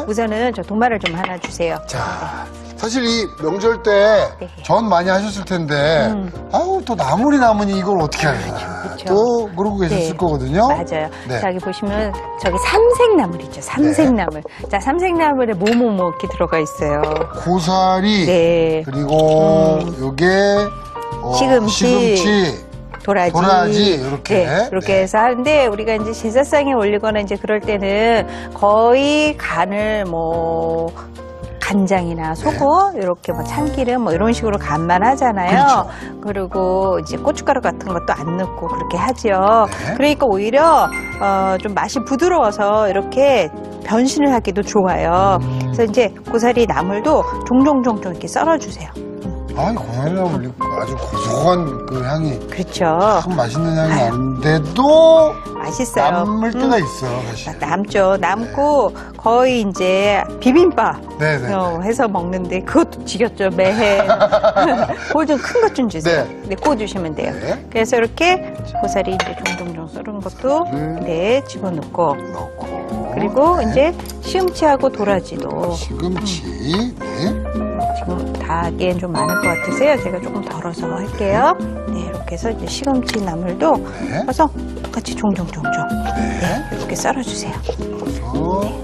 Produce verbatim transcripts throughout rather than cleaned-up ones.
우선은 저 도마를 좀 하나 주세요. 자, 사실 이 명절 때 전 네. 많이 하셨을 텐데 음. 아우 또 나물이 남으니 이걸 어떻게 하냐. 그렇죠. 또 그러고 계셨을 네. 거거든요. 맞아요. 네. 자, 여기 보시면 저기 삼색나물 있죠. 삼색나물. 네. 자, 삼색나물에 뭐뭐뭐 이렇게 들어가 있어요. 고사리. 네. 그리고 음. 요게 어, 시금치. 시금치. 도라지. 도라지, 이렇게. 네, 이렇게 네. 해서 하는데, 우리가 이제 제사상에 올리거나 이제 그럴 때는 거의 간을 뭐, 간장이나 소금, 네. 이렇게 뭐 참기름 뭐 이런 식으로 간만 하잖아요. 그렇죠. 그리고 이제 고춧가루 같은 것도 안 넣고 그렇게 하죠. 네. 그러니까 오히려, 어, 좀 맛이 부드러워서 이렇게 변신을 하기도 좋아요. 음. 그래서 이제 고사리 나물도 종종종종 이렇게 썰어주세요. 아이, 고사리 나물 아주 고소한 그 향이. 그렇죠. 참 맛있는 향이 나는데도 맛있어요. 남을 때가 음. 있어요, 사실. 남죠. 남고 네. 거의 이제 비빔밥 네네. 어, 해서 먹는데 그것도 지겹죠. 매해. 그걸 좀 큰 것 좀 주세요. 네. 네, 구워주시면 돼요. 네. 그래서 이렇게 고사리 이제 종종종 썰은 것도 음. 네 집어넣고 넣고 그리고 네. 이제 시금치하고 도라지도 시금치 음. 네. 지금 다 하기엔 좀 많을 것 같으세요. 제가 조금 덜어서 할게요. 네, 이렇게 해서 이제 시금치 나물도 네. 해서 똑같이 종종종종 네. 네, 이렇게 썰어주세요. 네.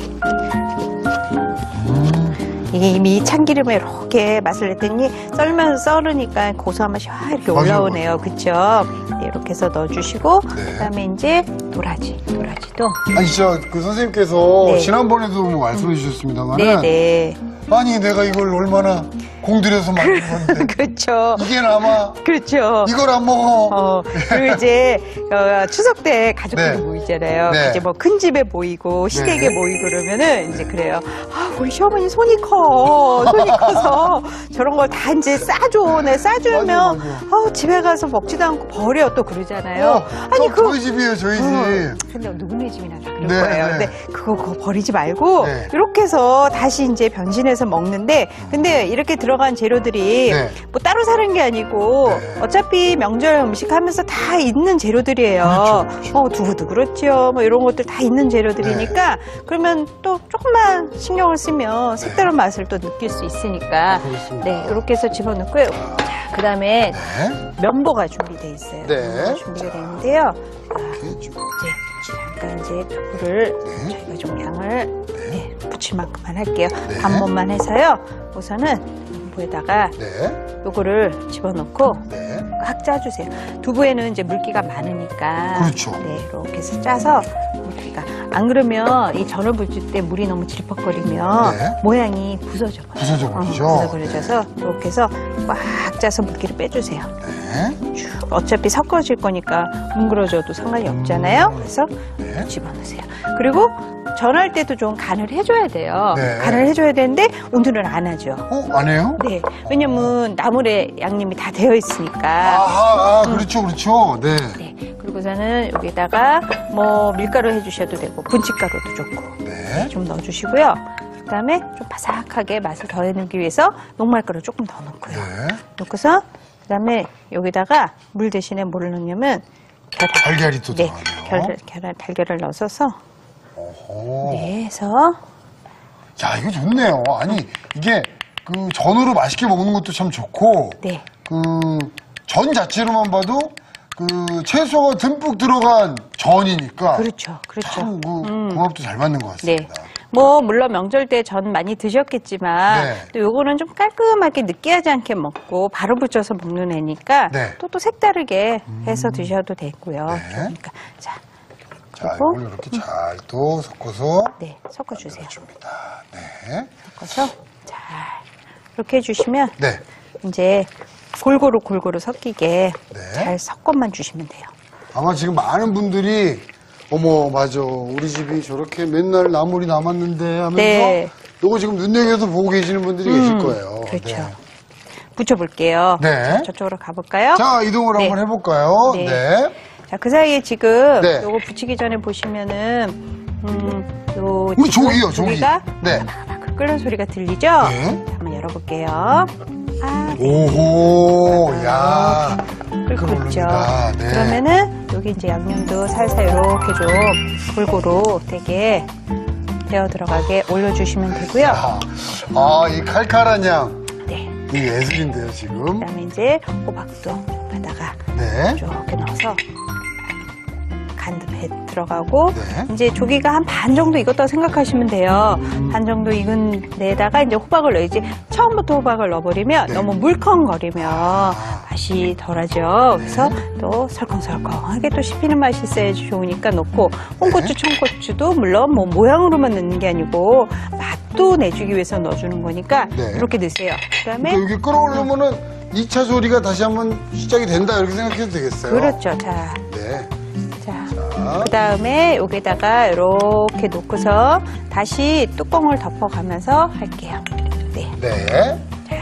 음. 이게 이미 참기름에 이렇게 맛을 냈더니 썰면서 썰으니까 고소한 맛이 확 이렇게 올라오네요. 그쵸? 네, 이렇게 해서 넣어주시고 네. 그다음에 이제 도라지, 도라지도 아니 진짜 그 선생님께서 네. 지난번에도 뭐 말씀해 주셨습니다만 네네. 아니 내가 이걸 얼마나 공들여서 만든 건데 그렇죠. 이게 남아 그렇죠. 이걸 안 먹어. 어, 그리고 이제 어, 추석 때 가족들이 네. 모이잖아요. 네. 이제 뭐 큰 집에 모이고 시댁에 네. 모이고 그러면은 이제 그래요. 아, 우리 시어머니 손이 커. 손이 커서 저런 걸 다 이제 싸줘. 내 싸주면 맞아요, 맞아요. 어, 집에 가서 먹지도 않고 버려 또 그러잖아요. 어, 아니 그 저희 집이에요, 저희 집. 어, 근데 누구네 집이나 다 그럴 네, 거예요. 네. 근데 그거, 그거 버리지 말고 네. 이렇게 해서 다시 이제 변신해서 먹는데 근데 이렇게 들어간 재료들이 네. 뭐 따로 사는 게 아니고 네. 어차피 명절 음식 하면서 다 있는 재료들이에요. 그렇죠, 그렇죠. 어, 두부도 그렇죠. 뭐 이런 것들 다 있는 재료들이니까 네. 그러면 또 조금만 신경을 쓰면 색다른 네. 맛을 또 느낄 수 있으니까 그렇습니다. 네, 이렇게 해서 집어넣고요. 자, 그 다음에 네. 면보가 준비되어 있어요. 네. 면보가 준비가 되어 있는데요. 이렇게 좀. 이제 잠깐 이제 두부를 네. 저희가 좀 양을 네, 붙일 만큼만 할게요. 네. 반번만 해서요. 우선은 면보에다가 네. 요거를 집어넣고 네. 꽉 짜주세요. 두부에는 이제 물기가 많으니까. 그렇죠. 네, 이렇게 해서 짜서 물기가. 안 그러면 이 전을 부칠 때 물이 너무 질퍽거리면 네. 모양이 부서져 버려요. 부서져 버리죠. 어, 부서버려져서 이렇게 해서 꽉 짜서 물기를 빼주세요. 네. 쭉. 어차피 섞어질 거니까 뭉그러져도 상관이 없잖아요. 그래서 네. 집어넣으세요. 그리고 전할 때도 좀 간을 해줘야 돼요. 네. 간을 해줘야 되는데 오늘은 안 하죠. 어, 안 해요? 네, 왜냐면 나물에 양념이 다 되어 있으니까. 아, 아 그렇죠, 그렇죠. 네. 네, 그리고서는 여기다가 뭐 밀가루 해주셔도 되고 분식가루도 좋고 네. 좀 넣어주시고요. 그다음에 좀 바삭하게 맛을 더해내기 위해서 녹말가루 조금 더 넣고요. 네. 넣고서 그다음에 여기다가 물 대신에 뭐를 넣냐면 계란. 달걀이 또 네, 들어가네요. 계란, 계란, 달걀을 넣어서 오호. 네, 해서 야, 이거 좋네요. 아니, 이게 그 전으로 맛있게 먹는 것도 참 좋고, 네. 그 전 자체로만 봐도 그 채소가 듬뿍 들어간 전이니까. 그렇죠, 그렇죠. 참 그 음. 궁합도 잘 맞는 것 네. 같습니다. 뭐 물론 명절 때 전 많이 드셨겠지만 네. 또 요거는 좀 깔끔하게 느끼하지 않게 먹고 바로 부쳐서 먹는 애니까 네. 또 또 색다르게 해서 드셔도 되고요. 네. 그러니까 자, 자, 그리고 이걸 이렇게 잘 또 섞어서 네, 섞어주세요. 줍니다. 네. 섞어서 잘 이렇게 해주시면 네. 이제 골고루 골고루 섞이게 네. 잘 섞어만 주시면 돼요. 아마 지금 많은 분들이 어머 맞아 우리 집이 저렇게 맨날 나물이 남았는데 하면서 네. 요거 지금 눈여겨서 보고 계시는 분들이 계실 음, 거예요. 그렇죠. 네. 붙여볼게요. 네. 자, 저쪽으로 가볼까요? 자 이동을 네. 한번 해볼까요? 네. 네. 자, 그 사이에 지금 네. 요거 붙이기 전에 보시면은 음, 요 우리 지금 조기요, 조기. 조기가 네. 바글바글 끓는 소리가 들리죠? 네. 자, 한번 열어볼게요. 아, 오호, 야. 끓고 있죠. 끓어오릅니다. 네. 그러면은 여기 이제 양념도 살살 이렇게 좀 골고루 되게 되어 들어가게 올려주시면 되고요. 아, 아, 이 칼칼한 향. 네. 이 예술인데요, 지금. 그다음에 이제 호박도 여기다가 네. 이렇게 넣어서 간도 배 들어가고 네. 이제 조기가 한 반 정도 익었다고 생각하시면 돼요. 반 정도 익은 데다가 이제 호박을 넣어야지. 처음부터 호박을 넣어버리면 네. 너무 물컹거리면 아. 맛이 덜하죠. 그래서 네. 또 설컹설컹하게 또 씹히는 맛이 있어야지 좋으니까 넣고 홍고추, 청고추도 물론 뭐 모양으로만 넣는 게 아니고 맛도 내주기 위해서 넣어주는 거니까 네. 이렇게 넣으세요. 그다음에 그러니까 여기 끓어오르면은 이 차 조리가 다시 한번 시작이 된다 이렇게 생각해도 되겠어요. 그렇죠. 자. 네. 자, 자. 그 다음에 여기다가 이렇게 놓고서 다시 뚜껑을 덮어가면서 할게요. 네. 네.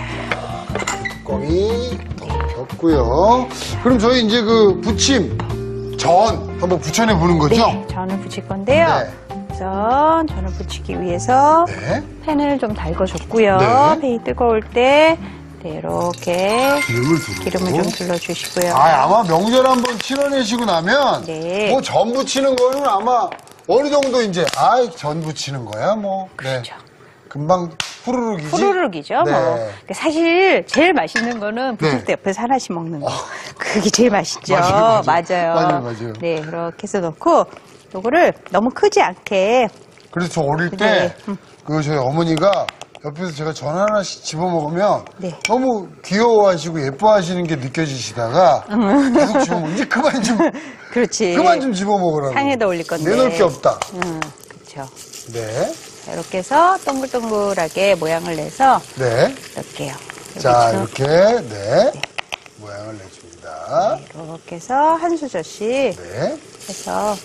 뚜껑이 덮였고요. 그럼 저희 이제 그 부침 전 한번 부쳐내 보는 거죠? 네, 전을 부칠 건데요. 네. 우선 전을 부치기 위해서 네. 팬을 좀 달궈줬고요. 네. 팬이 뜨거울 때 네, 이렇게 기름을 두르고. 기름을 좀 둘러주시고요. 아, 아마 명절 한번 치러내시고 나면 네. 뭐 전 부치는 거는 아마 어느 정도 이제 아이 전 부치는 거야 뭐. 그렇죠. 네. 금방 후루룩이지. 후루룩이죠. 네. 뭐. 사실 제일 맛있는 거는 부칠 네. 때 옆에서 하나씩 먹는 거. 그게 제일 맛있죠. 맞아요, 맞아요. 맞아요. 맞아요, 맞아요. 네, 그렇게 해서 넣고 요거를 너무 크지 않게. 그래서 저 어릴 때 네. 음. 그 저희 어머니가 옆에서 제가 전 하나씩 집어 먹으면 네. 너무 귀여워하시고 예뻐하시는 게 느껴지시다가 계속 집어 먹. 이제 그만 좀 그렇지. 그만 좀 집어 먹으라고. 상에다 올릴 건데. 내놓을 게 없다. 음, 그렇죠. 네, 이렇게 해서 동글동글하게 모양을 내서 네. 넣을게요. 자 여기서. 이렇게 네 모양을 내줍니다. 이렇게 해서 한 수저씩 네. 해서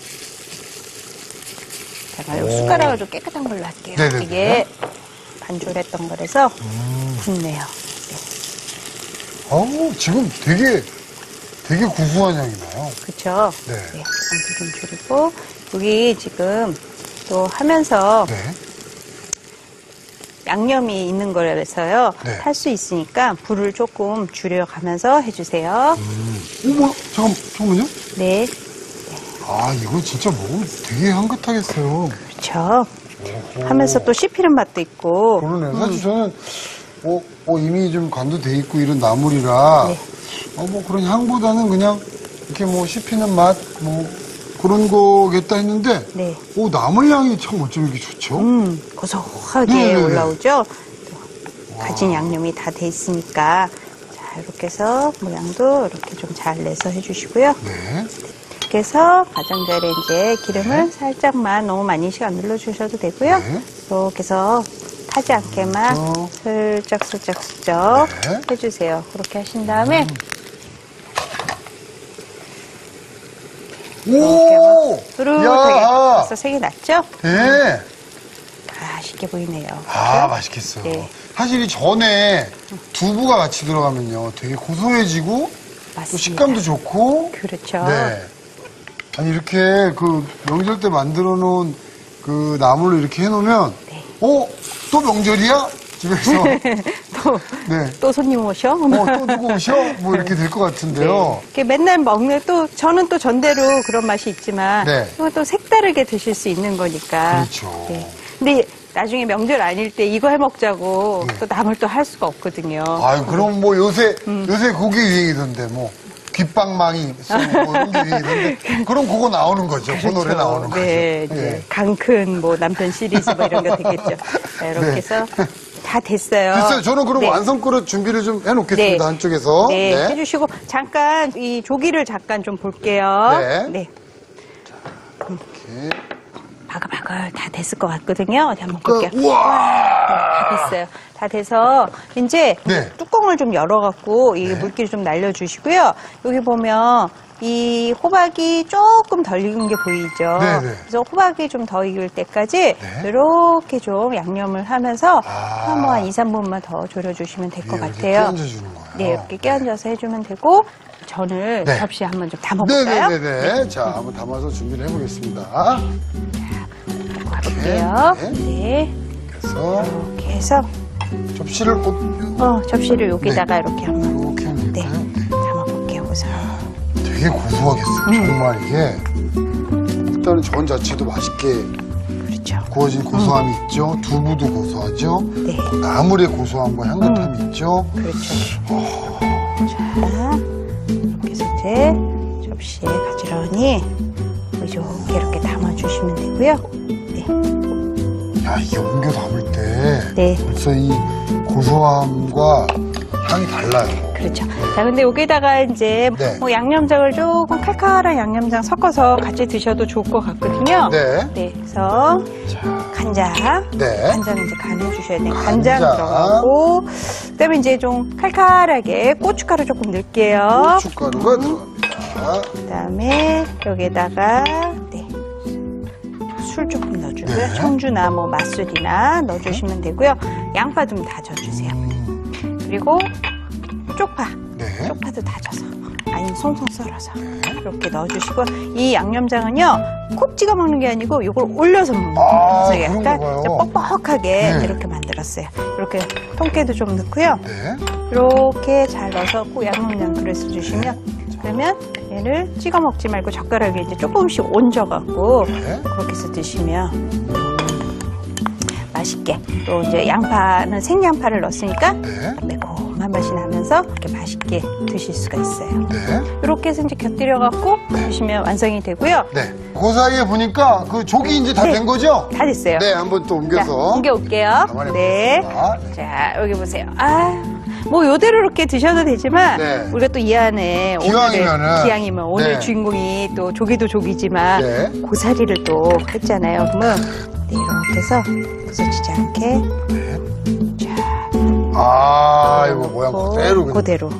제가 오. 숟가락을 좀 깨끗한 걸로 할게요. 네네네. 이게 반죽했던 거라서 음. 굳네요. 어우 지금 되게 되게 구수한 향이 나요. 그렇죠? 네. 네, 불 좀 줄이고 여기 지금 또 하면서 네. 양념이 있는 거라서요. 네. 탈 수 있으니까 불을 조금 줄여가면서 해주세요. 음. 어머 잠깐 잠깐만요. 네, 아 이거 진짜 먹으면 되게 향긋하겠어요. 그렇죠. 오호. 하면서 또 씹히는 맛도 있고. 그러네요. 사실 저는 어, 어, 이미 좀 간도 돼 있고 이런 나물이라 네. 어, 뭐 그런 향보다는 그냥 이렇게 뭐 씹히는 맛 뭐 그런 거겠다 했는데 네. 오 나물 향이 참 어쩜 이렇게 좋죠? 음, 고소하게 네네네. 올라오죠. 또 가진 양념이 다 돼 있으니까 자 이렇게 해서 모양도 이렇게 좀 잘 내서 해주시고요. 네. 이렇게 해서 가장자리에 이제 기름을 살짝만 너무 많이 안 눌러주셔도 되고요. 네. 이렇게 해서 타지 않게만 어. 슬쩍 슬쩍 슬쩍 네. 해주세요. 그렇게 하신 다음에 오! 후루룩하게 야! 벌써 색이 났죠? 네. 맛있게 보이네요. 아, 맛있겠어요. 네. 사실 이 전에 두부가 같이 들어가면요. 되게 고소해지고 또 맞습니다. 식감도 좋고. 그렇죠. 네. 아니, 이렇게 그 명절 때 만들어 놓은 그 나물로 이렇게 해놓으면, 네. 어? 또 명절이야? 집에서. 또, 네. 또 손님 오셔? 어, 또 누구 오셔? 뭐 이렇게 될 것 같은데요. 이렇게 맨날 먹는 또 저는 또 전대로 그런 맛이 있지만 네. 이건 또 색다르게 드실 수 있는 거니까. 그렇죠. 네. 근데 나중에 명절 아닐 때 이거 해 먹자고 네. 또 남을 또 할 수가 없거든요. 아유, 그럼 뭐 요새, 음. 요새 그게 유행이던데, 뭐. 귓방망이, 뭐 이런 게 유행이던데. 그럼 그거 나오는 거죠. 그 노래 나오는 거죠. 네, 예. 네. 강큰 뭐 남편 시리즈 뭐 이런 거 되겠죠. 자, 이렇게 네. 해서 다 됐어요. 됐어요. 저는 그럼 네. 완성 그릇 준비를 좀 해놓겠습니다. 한쪽에서. 네, 해주시고 잠깐 이 조기를 잠깐 좀 볼게요. 네. 이렇게. 바글바글 다 됐을 것 같거든요. 어디 한번 그, 볼게요. 우와! 네, 다 됐어요. 다 돼서 이제 네. 뚜껑을 좀 열어갖고 이 네. 물기를 좀 날려주시고요. 여기 보면 이 호박이 조금 덜 익은 게 보이죠. 네, 네. 그래서 호박이 좀 더 익을 때까지 네. 이렇게 좀 양념을 하면서 아. 한 뭐 한 이, 삼 분만 더 졸여주시면 될 것 예, 이렇게 같아요. 끼얹어주는 거예요. 네, 이렇게 끼얹어서 해주면 되고 전을 네. 접시에 한번 좀 담아볼까요? 네네네네. 자, 한번 담아서 준비를 해보겠습니다. 가볼게요. 네. 네. 그래서 이렇게 해서 접시를 어, 어, 접시를 여기다가 이렇게 한번 이렇게 하면 네, 될까요? 네. 담아볼게요. 우선. 되게 고소하겠어요. 음. 정말 이게. 일단은 전 자체도 맛있게 그렇죠. 구워진 고소함이 있죠. 두부도 고소하죠. 네. 나물의 고소함과 향긋함이 있죠. 그렇죠. 자, 이렇게 해서 이제 접시에 가지런히 이렇게 이렇게 담아주시면 되고요. 네. 야, 이게 옮겨 담을 때 네. 벌써 이 고소함과 향이 달라요. 그렇죠. 자, 근데 여기다가 이제 네. 뭐 양념장을 조금 칼칼한 양념장 섞어서 같이 드셔도 좋을 것 같거든요. 네. 네, 그래서 자, 간장. 네. 간장 이제 간해 주셔야 돼요. 간장. 간장 들어가고, 그다음에 이제 좀 칼칼하게 고춧가루 조금 넣을게요. 고춧가루가 들어갑니다. 그다음에 여기에다가 네. 술 조금 넣어주고요. 네. 청주나 뭐 맛술이나 넣어주시면 되고요. 양파 좀 다져주세요. 음, 그리고 쪽파. 네. 쪽파도 다져서 아니면 송송 썰어서 이렇게 넣어주시고, 이 양념장은요 콕 찍어 먹는 게 아니고 이걸 올려서 먹는 거예요. 아, 그래서 약간 그런가 봐요. 좀 뻑뻑하게 네. 이렇게 만들었어요. 이렇게 통깨도 좀 넣고요. 네. 이렇게 잘 넣어서 꼭 양념장 그릇에 주시면, 그러면 얘를 찍어 먹지 말고 젓가락에 이제 조금씩 얹어갖고 네. 그렇게 해서 드시면 맛있게, 또 이제 양파는 생양파를 넣었으니까 네. 매콤한 맛이 나면서 이렇게 맛있게 드실 수가 있어요. 네. 이렇게 해서 이제 곁들여갖고 드시면 완성이 되고요. 네. 그 사이에 보니까 그 조기 이제 다 네. 된 거죠? 다 됐어요. 네, 한번 또 자, 옮겨서. 옮겨올게요. 가만히 네. 보겠습니다. 자, 여기 보세요. 아, 뭐 요대로 이렇게 드셔도 되지만 네. 우리가 또 이 안에 기왕이면은. 오늘의 기왕이면 오늘 네. 주인공이 또 조기도 조기지만 네. 고사리를 또 했잖아요. 그러면 네, 이렇게 해서 부서지지 않게 자, 아, 이거 모양 넣고 그대로. 그냥. 그대로.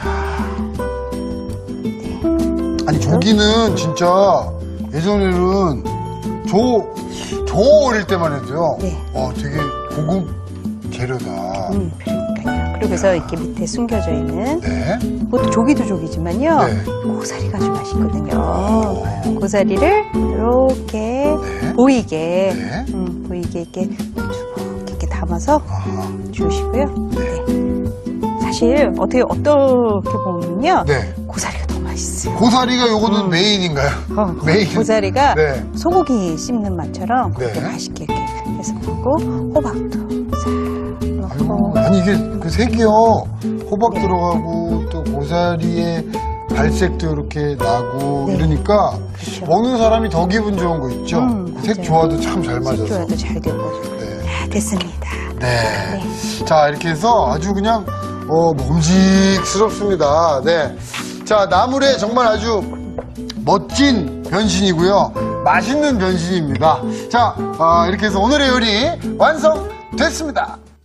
아니, 조기는 진짜 예전에는 조, 조 어릴 때만 해도요. 네. 어, 되게 고급 재료다. 음, 그러니까요. 그리고 그래서 이렇게 밑에 숨겨져 있는 네. 그것도 조기도 조기지만요. 네. 고사리가 아주 맛있거든요. 고사리를 이렇게 네. 보이게, 네. 음, 보이게 이렇게 쭉 이렇게 담아서 아하. 주시고요. 네. 사실 어떻게 어떻게 보면요, 네. 고사리가 더 맛있어요. 고사리가 요거는 메인인가요? 어, 메인. 고사리가 네. 소고기 씹는 맛처럼 그렇게 네. 맛있게 이렇게 해서 먹고, 호박도 싹 아이고, 넣고. 아니 이게 그 색이요. 호박 들어가고 또 고사리의 발색도 이렇게 나고 네. 이러니까 그렇죠. 먹는 사람이 더 기분 좋은 거 있죠. 음, 그 색 맞아요. 조화도 참 잘 맞아서. 색 조화도 잘 되고. 네. 자, 됐습니다. 네. 자, 이렇게 해서 아주 그냥, 어, 먹직스럽습니다. 네. 자, 나물의 정말 아주 멋진 변신이고요. 맛있는 변신입니다. 자, 아, 이렇게 해서 오늘의 요리 완성됐습니다.